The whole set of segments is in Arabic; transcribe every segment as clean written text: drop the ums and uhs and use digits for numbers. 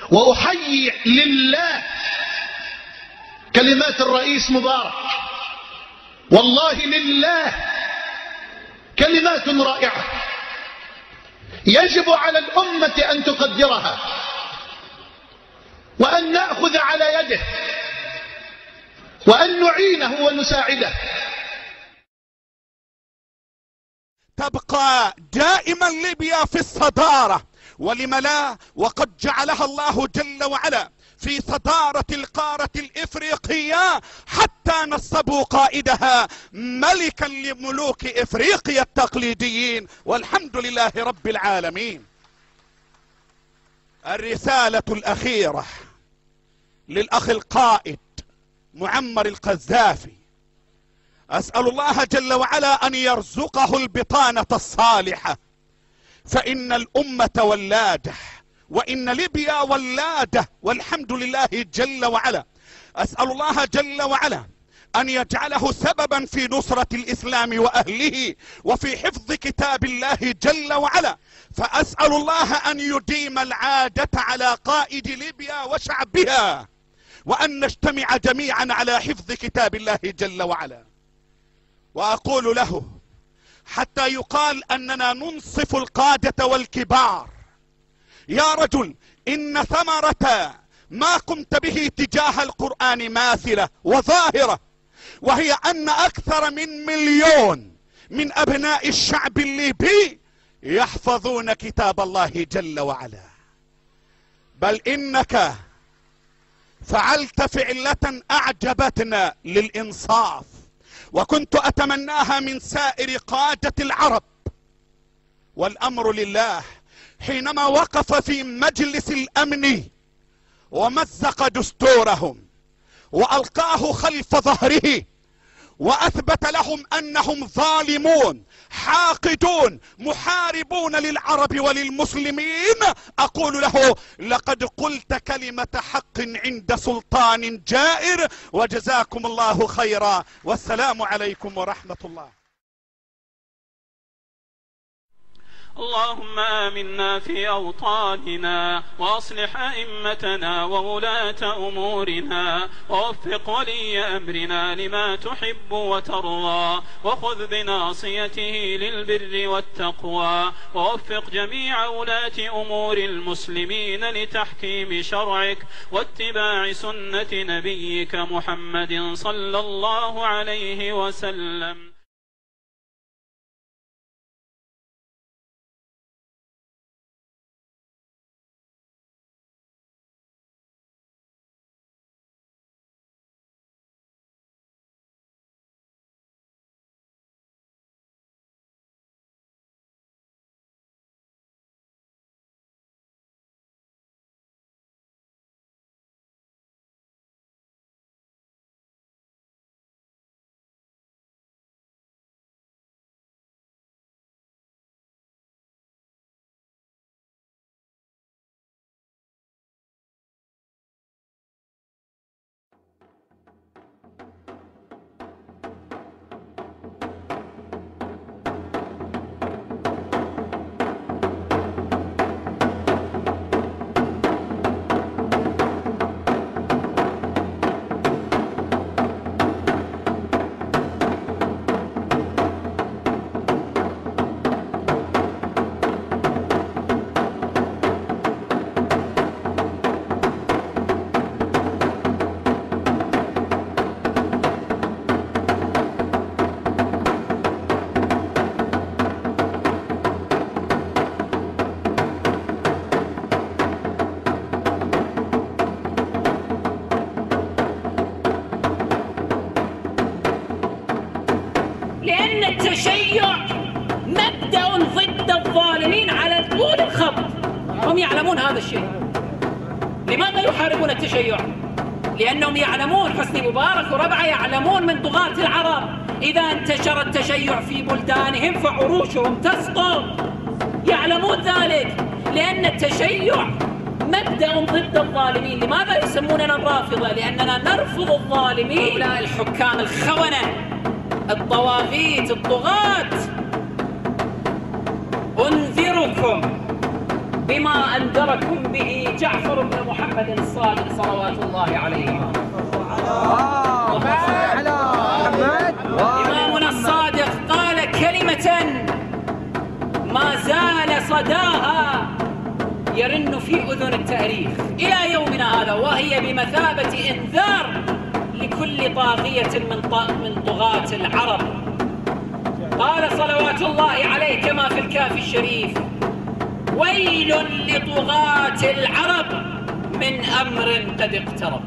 وأحيي لله كلمات الرئيس مبارك، والله لله كلمات رائعة يجب على الأمة أن تقدرها وأن نأخذ على يده وأن نعينه ونساعده. تبقى دائما ليبيا في الصدارة، ولم لا؟ وقد جعلها الله جل وعلا في صدارة القارة الإفريقية، حتى نصبوا قائدها ملكا لملوك إفريقيا التقليديين، والحمد لله رب العالمين. الرسالة الأخيرة للأخ القائد معمر القذافي، أسأل الله جل وعلا أن يرزقه البطانة الصالحة، فإن الأمة ولادة وإن ليبيا ولادة، والحمد لله جل وعلا. أسأل الله جل وعلا أن يجعله سببا في نصرة الإسلام وأهله وفي حفظ كتاب الله جل وعلا. فأسأل الله أن يديم العادة على قائد ليبيا وشعبها، وأن نجتمع جميعا على حفظ كتاب الله جل وعلا. وأقول له حتى يقال أننا ننصف القادة والكبار: يا رجل، إن ثمرة ما قمت به تجاه القرآن ماثلة وظاهرة، وهي أن أكثر من 1,000,000 من أبناء الشعب الليبي يحفظون كتاب الله جل وعلا. بل إنك فعلت فعلة أعجبتنا للإنصاف، وكنت أتمناها من سائر قادة العرب. والأمر لله، حينما وقف في مجلس الأمن ومزق دستورهم وألقاه خلف ظهره وأثبت لهم أنهم ظالمون حاقدون محاربون للعرب وللمسلمين، أقول له: لقد قلت كلمة حق عند سلطان جائر، وجزاكم الله خيرا، والسلام عليكم ورحمة الله. اللهم آمنا في أوطاننا، وأصلح أئمتنا وولاة أمورنا، ووفق ولي أمرنا لما تحب وترضى، وخذ بناصيته للبر والتقوى، ووفق جميع ولاة أمور المسلمين لتحكيم شرعك واتباع سنة نبيك محمد صلى الله عليه وسلم. التشيع مبدأ ضد الظالمين على طول الخط، هم يعلمون هذا الشيء. لماذا يحاربون التشيع؟ لأنهم يعلمون، حسني مبارك وربعه يعلمون من طغاة العرب إذا انتشر التشيع في بلدانهم فعروشهم تسقط، يعلمون ذلك، لأن التشيع مبدأ ضد الظالمين. لماذا يسموننا الرافضة؟ لأننا نرفض الظالمين، هؤلاء الحكام الخونة الطواغيت الطغاة. أنذركم بما أنذركم به جعفر بن محمد محمد الصادق صلوات الله عليه. إمامنا الصادق قال كلمة ما زال صداها يرن في أذن التاريخ إلى يومنا هذا، وهي بمثابة إنذار لكل طاغية من طغاة العرب. قال صلوات الله عليه كما في الكافي الشريف: ويل لطغاة العرب من أمر قد اقترب.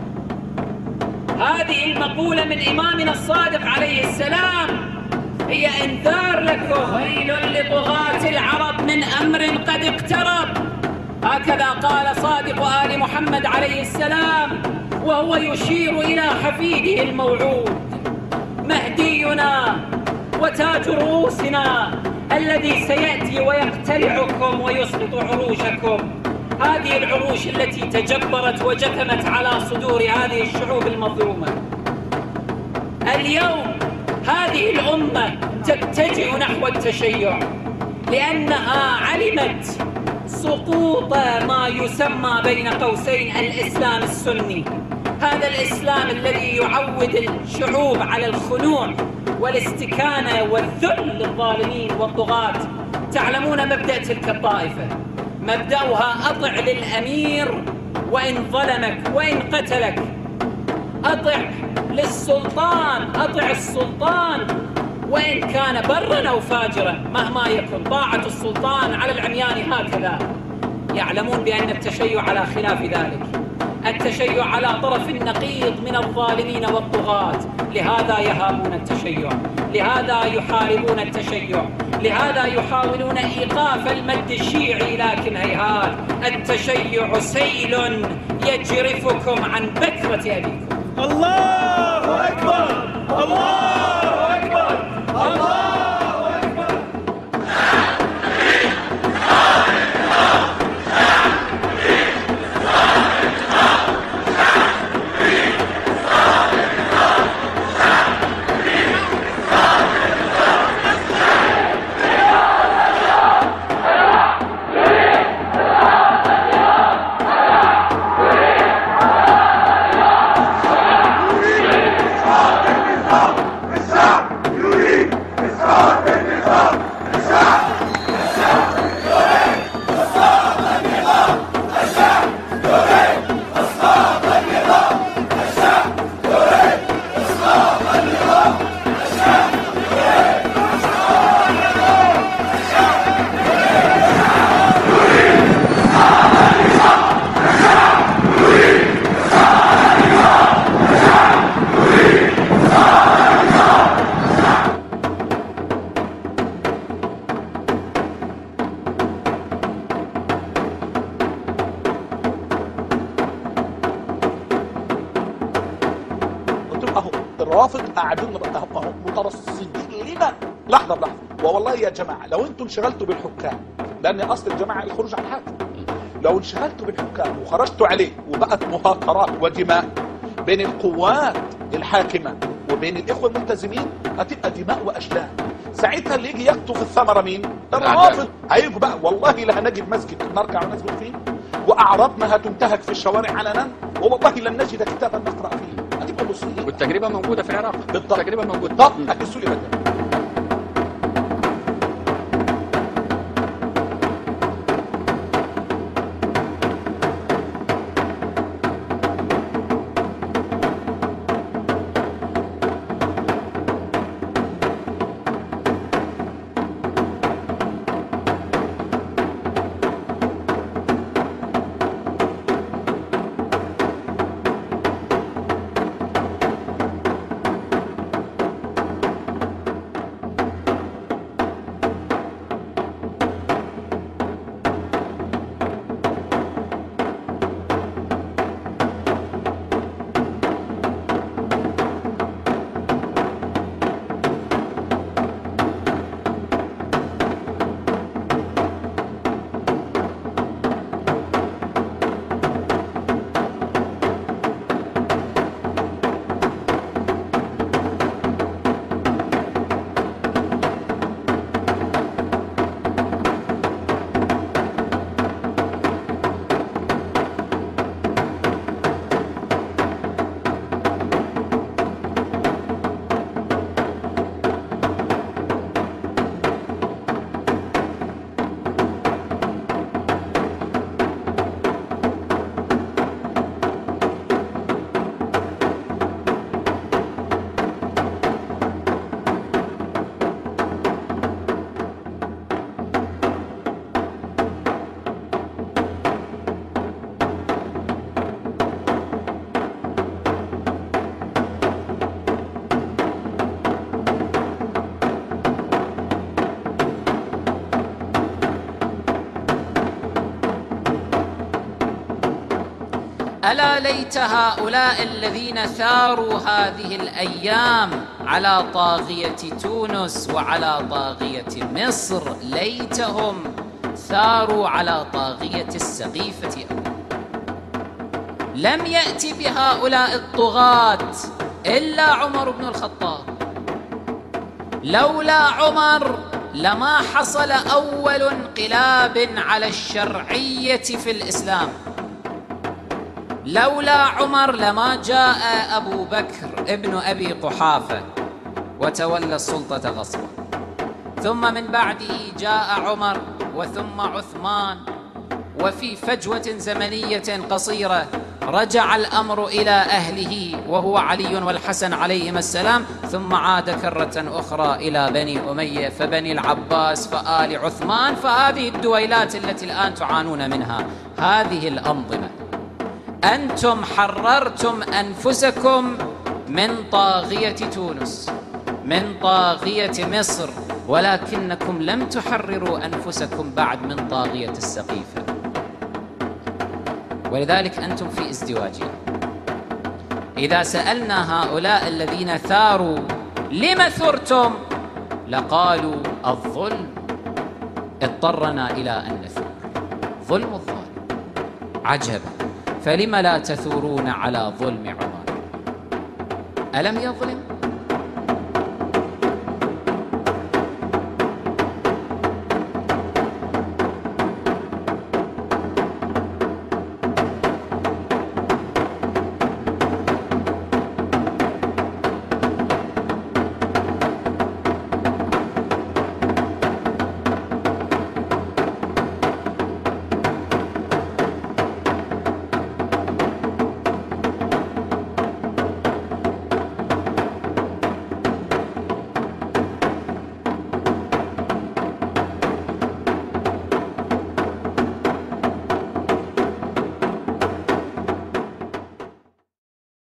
هذه المقولة من إمامنا الصادق عليه السلام هي إنذار لكم: ويل لطغاة العرب من أمر قد اقترب. هكذا قال صادق آل محمد عليه السلام وهو يشير إلى حفيده الموعود مهدينا وتاج رؤوسنا الذي سيأتي ويقتلعكم ويسقط عروشكم، هذه العروش التي تجبرت وجثمت على صدور هذه الشعوب المظلومة. اليوم هذه الأمة تتجه نحو التشيع لأنها علمت سقوط ما يسمى بين قوسين الإسلام السني، هذا الإسلام الذي يعود الشعوب على الخنوع والاستكانة والذل للظالمين والطغاة. تعلمون مبدأ تلك الطائفة مبدأها: أطع للأمير وإن ظلمك وإن قتلك، أطع للسلطان، أطع السلطان وإن كان برا أو فاجرا، مهما يكن طاعة السلطان على العميان. هكذا يعلمون بأن التشيع على خلاف ذلك، التشيع على طرف النقيض من الظالمين والطغاة. لهذا يهابون التشيع، لهذا يحاربون التشيع، لهذا يحاولون إيقاف المد الشيعي، لكن هيهات، التشيع سيل يجرفكم عن بكرة أبيكم. الله أكبر، الله أكبر، الله أكبر. الروافض قاعدين مترصدين لنا لحظه. والله يا جماعه لو انتم انشغلتوا بالحكام، لان اصل الجماعه الخروج على الحاكم، لو انشغلتوا بالحكام وخرجتوا عليه وبقت مهاترات ودماء بين القوات الحاكمه وبين الاخوه الملتزمين، هتبقى دماء واشلاء. ساعتها اللي يجي يقطف الثمره مين؟ الروافض. هيجوا بقى والله لا هنجد مسجد نركع ونسجد فيه، واعراضنا هتنتهك في الشوارع علنا، والله لن نجد كتابا نقرا فيه. هتبقى مصيبه. والتجربه موجوده في العراق. بالضبط. التجربه موجوده. بالضبط. هتسوا لي بدل. ألا ليت هؤلاء الذين ثاروا هذه الأيام على طاغية تونس وعلى طاغية مصر ليتهم ثاروا على طاغية السقيفة. لم يأتي بهؤلاء الطغاة إلا عمر بن الخطاب. لولا عمر لما حصل أول انقلاب على الشرعية في الإسلام. لولا عمر لما جاء أبو بكر ابن أبي قحافة وتولى السلطة غصبا، ثم من بعده جاء عمر وثم عثمان، وفي فجوة زمنية قصيرة رجع الأمر إلى أهله وهو علي والحسن عليهما السلام، ثم عاد كرة أخرى إلى بني أمية فبني العباس فآل عثمان، فهذه الدويلات التي الآن تعانون منها. هذه الأنظمة أنتم حررتم أنفسكم من طاغية تونس، من طاغية مصر، ولكنكم لم تحرروا أنفسكم بعد من طاغية السقيفة. ولذلك أنتم في ازدواجين. إذا سألنا هؤلاء الذين ثاروا لم ثرتم لقالوا الظلم اضطرنا إلى أن نثور، ظلم الظالم. عجبا، فلم لا تثورون على ظلم عمر؟ ألم يظلم؟